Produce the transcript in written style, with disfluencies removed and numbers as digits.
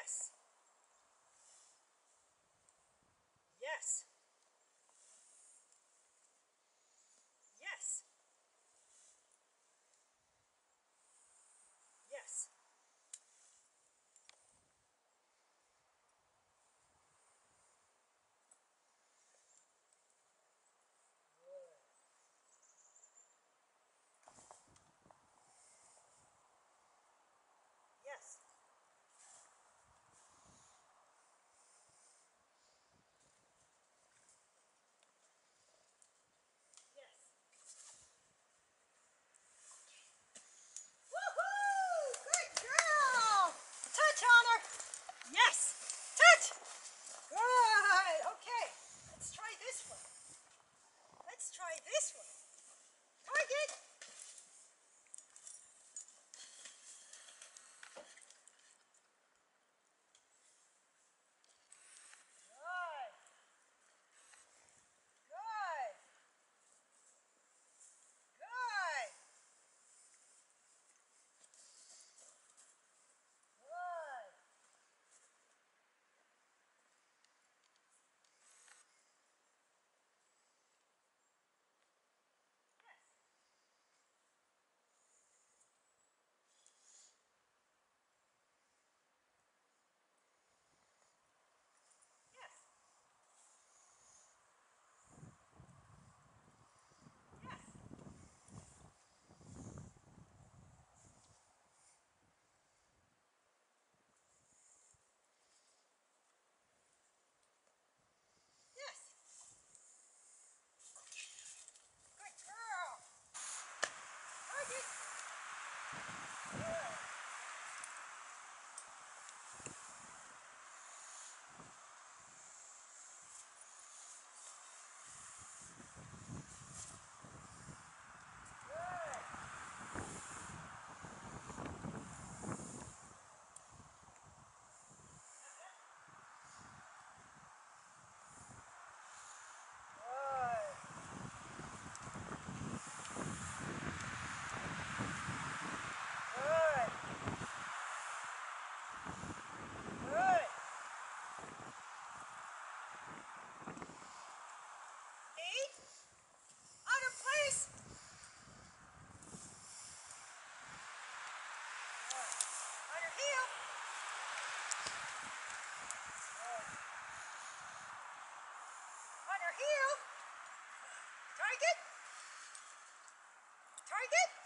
Yes. Yes. Yes. Yes. Yes. Yes. Woohoo! Good girl! Touch on her. Yes. Touch. Good. Okay. Let's try this one. Let's try this one. Target. Good. Good. Good. Good. Yes. Yes. Yes. Good girl. Target. Good. Good. Good. Good. Good. 8. Out of place. Good. On your heel. Good. On your heel. Target. Target.